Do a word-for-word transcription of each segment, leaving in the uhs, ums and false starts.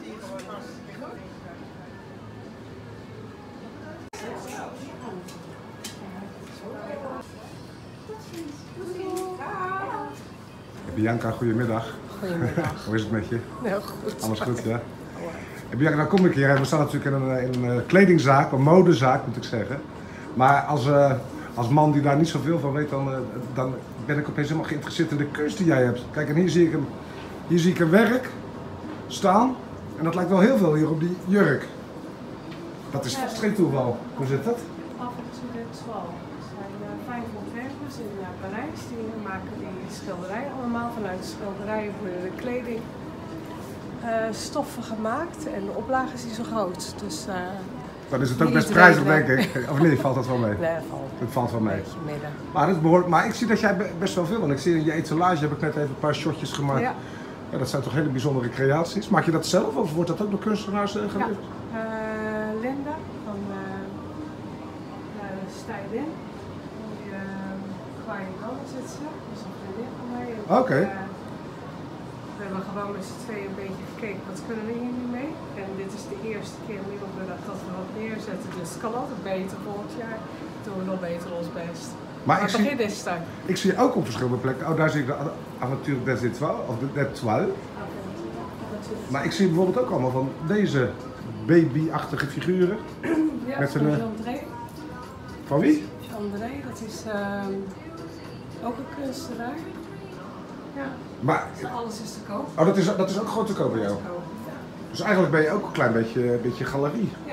Bianca, goedemiddag. Goedemiddag. Hoe is het met je? Heel goed. Alles goed, ja? En Bianca, nou kom ik hier. We staan natuurlijk in een, in een kledingzaak, een modezaak moet ik zeggen. Maar als, uh, als man die daar niet zoveel van weet, dan, uh, dan ben ik opeens helemaal geïnteresseerd in de kunst die jij hebt. Kijk, en hier zie ik een, hier zie ik een werk staan. En dat lijkt wel heel veel hier op die jurk. Dat is vast geen toeval. Hoe zit dat? Avonturentoile. Er zijn uh, vijf ontwerpers in uh, Parijs die maken die schilderijen allemaal vanuit schilderijen worden de kleding uh, stoffen gemaakt en de oplage is niet zo groot. Dus, uh, dan is het ook best prijzig, denk ik. Of nee, valt dat wel mee? Nee, dat valt. Het valt wel mee. Midden. Maar, dat behoort, maar ik zie dat jij best wel veel, want ik zie in je etalage heb ik net even een paar shotjes gemaakt. Ja. Ja, dat zijn toch hele bijzondere creaties. Maak je dat zelf of wordt dat ook door kunstenaars uh, geleverd? Ja. Uh, Linda van uh, uh, Stylin. Die uh, Kwaaiendan zit ze. Dat is een vriendin van mij. Oké. Okay. Uh, we hebben gewoon met z'n tweeën een beetje gekeken wat kunnen we hier nu mee. En dit is de eerste keer in Middelburg dat we wat neerzetten. Dus het kan altijd beter volgend jaar. Doen we nog beter ons best. Maar, maar ik, zie, is het ik zie ook op verschillende plekken. Oh, daar zie ik de avontuur des étoiles, of de étoile. Maar ik zie bijvoorbeeld ook allemaal van deze baby-achtige figuren. Ja, met van een, André. Van wie? André, dat is uh, ook een kunstenaar. Ja. Maar, dus alles is te koop. Oh, dat is, dat is ook gewoon te koop bij jou? Ja. Dus eigenlijk ben je ook een klein beetje, een beetje galerie. Ja.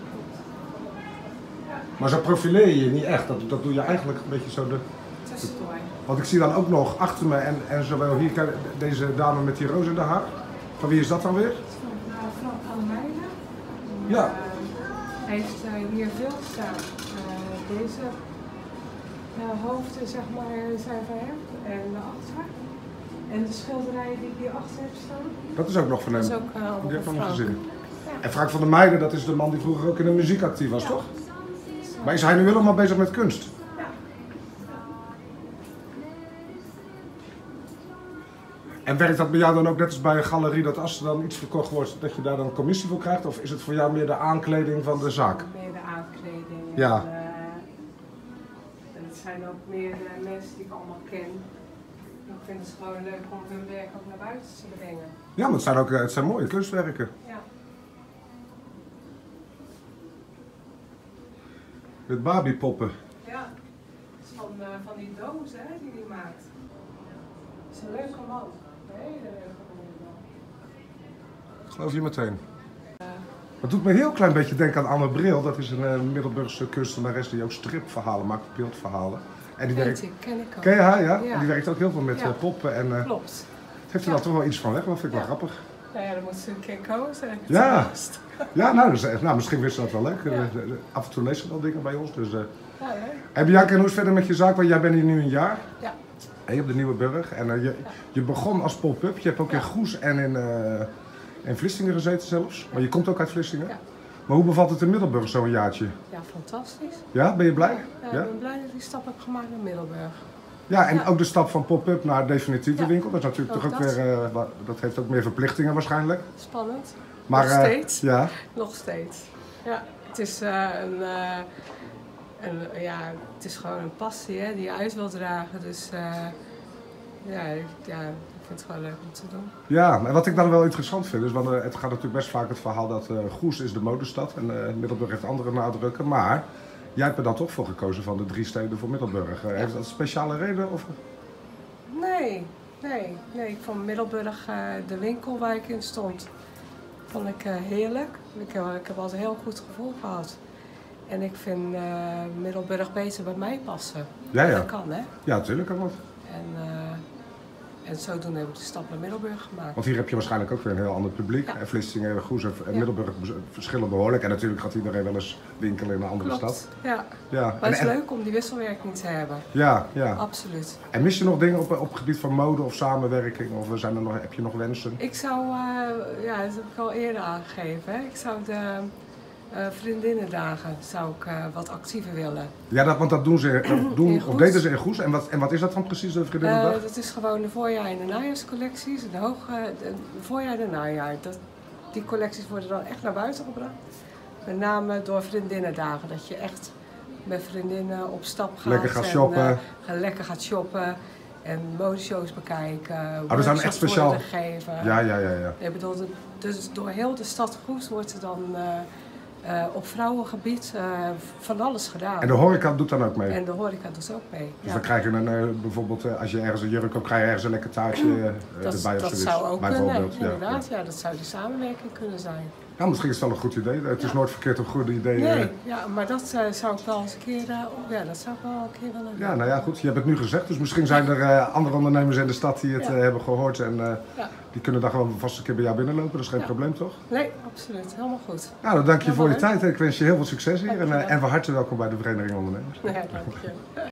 Ja. Maar zo profileer je je niet echt, dat, dat doe je eigenlijk een beetje zo de... Tussendoor. Want ik zie dan ook nog achter me en, en zowel hier, kijk, deze dame met die roos in de haar. Van wie is dat dan weer? Dat is van uh, Frank Almeida. Ja. Uh, hij heeft uh, hier veel staan. Uh, deze uh, hoofden zeg maar zijn van hem en daarachter. En de schilderijen die ik hier achter heb staan. Dat is ook nog van hem. Dat is ook uh, die heb ik nog Frank. gezien. Ja. En Frank van der Meijden, dat is de man die vroeger ook in de muziek actief was, ja. toch? Maar is hij nu helemaal bezig met kunst? Ja. En werkt dat bij jou dan ook net als bij een galerie, dat als er dan iets verkocht wordt, dat je daar dan een commissie voor krijgt? Of is het voor jou meer de aankleding van de zaak? Meer de aankleding. Ja. En, uh, en het zijn ook meer de mensen die ik allemaal ken. Ik vind het gewoon leuk om hun werk ook naar buiten te brengen. Ja, maar het zijn ook het zijn mooie kunstwerken. Ja. Met Barbie-poppen. Ja. Het is van, uh, van die doos hè, die hij maakt. Het is een leuke man. Een hele leuke man. Geloof je meteen. Het doet me een heel klein beetje denken aan Anne Bril. Dat is een uh, Middelburgse kunstenares die ook stripverhalen maakt, beeldverhalen. En die werkt... Ik, ken ik ook. Ken je haar, ja? Ja. En die werkt ook heel veel met Ja. uh, poppen. En, uh, Klopt. het heeft er dan toch wel iets van weg, dat vind ik Ja. wel grappig. Nou ja, dan moet ze een keer komen, zeg ik. Ja. Ja, nou, dus, nou, misschien wist ze dat wel leuk. Ja. Uh, uh, af en toe leest ze wel dingen bij ons. Dus, uh. Ja, leuk. En Bianca, en hoe is het verder met je zaak? Want jij bent hier nu een jaar. Ja. En je hebt de Nieuwe Burg. En uh, je, Ja. je begon als pop-up. Je hebt ook Ja. in Goes en in, uh, in Vlissingen gezeten zelfs. Maar je komt ook uit Vlissingen. Ja. Maar hoe bevalt het in Middelburg zo'n jaartje? Ja, fantastisch. Ja, ben je blij? Ja, Ja, ik ben blij dat ik die stap heb gemaakt naar Middelburg. ja en Ja. ook de stap van pop-up naar definitieve Ja. winkel. Dat is natuurlijk Ook toch ook dat. weer, uh, wa- dat heeft ook meer verplichtingen waarschijnlijk. Spannend. Maar, Nog uh, steeds. ja. Nog steeds. Ja, het is uh, een, uh, een, ja, het is gewoon een passie hè, die je uit wilt dragen. Dus uh, ja, ik- ja, ik vind het gewoon leuk om te doen. Ja, en wat ik dan wel interessant vind is, want uh, het gaat natuurlijk best vaak het verhaal dat uh, Goes is de modestad en uh, Middelburg heeft andere nadrukken. Maar jij hebt er dan toch voor gekozen van de drie steden voor Middelburg. Uh, heeft dat een speciale reden? Of? Nee, nee, nee. Ik vond Middelburg, uh, de winkel waar ik in stond, vond ik uh, heerlijk. Ik heb, ik heb altijd een heel goed gevoel gehad. En ik vind uh, Middelburg beter bij mij passen. Ja, ja. Dat kan, hè? Ja, natuurlijk kan dat. En, uh, en zodoende heb ik de stap naar Middelburg gemaakt. Want hier heb je waarschijnlijk ook weer een heel ander publiek. Ja. En Vlissingen, Goes en Ja. Middelburg verschillen behoorlijk. En natuurlijk gaat iedereen wel eens winkelen in een andere Klopt. stad. Ja, Ja. maar En, het is en- leuk om die wisselwerking te hebben. Ja, ja. Absoluut. En mis je nog dingen op, op het gebied van mode of samenwerking? Of zijn er nog, heb je nog wensen? Ik zou, uh, ja, dat heb ik al eerder aangegeven, hè. Ik zou de uh, vriendinnendagen zou ik, uh, wat actiever willen. Ja, dat, want dat doen ze, dat doen, In of Goes. deden ze in Goes. En wat, en wat is dat dan precies, de vriendinnendag? Uh, dat is gewoon de voorjaar- en de najaarscollecties. De, hoog, uh, de voorjaar en de najaar. Dat, die collecties worden dan echt naar buiten gebracht. Met name door vriendinnendagen, dat je echt met vriendinnen op stap gaat. Lekker gaat en, shoppen. Uh, lekker gaat shoppen en modeshows bekijken. Oh, we zijn echt speciaal. Geven. Ja, ja, ja, ja. Ik bedoel, dus door heel de stad Goes wordt er dan uh, uh, op vrouwengebied uh, van alles gedaan. En de horeca doet dan ook mee? En de horeca doet ook mee. Dus ja. dan krijg je dan uh, bijvoorbeeld, uh, als je ergens een jurk koopt, krijg je ergens een lekker taartje uh, dat, erbij of dat zoiets. zou ook kunnen, inderdaad. Ja, ja, dat zou de samenwerking kunnen zijn. Ja, misschien is het wel een goed idee. Het is ja. nooit verkeerd om goede ideeën. Nee, ja, maar dat uh, zou ik wel eens een keer, uh, ja, dat zou ik wel een keer willen doen. Ja, nou ja, goed. Je hebt het nu gezegd, dus misschien zijn er uh, andere ondernemers in de stad die het ja. uh, hebben gehoord en uh, ja. die kunnen dan gewoon vast een keer bij jou binnenlopen. Dat is geen ja. probleem, toch? Nee, absoluut. Helemaal goed. Nou, dan dank je Helemaal voor je leuk. tijd. Ik wens je heel veel succes hier en, uh, je en van harte welkom bij de Vereniging Ondernemers. Ja, dank je.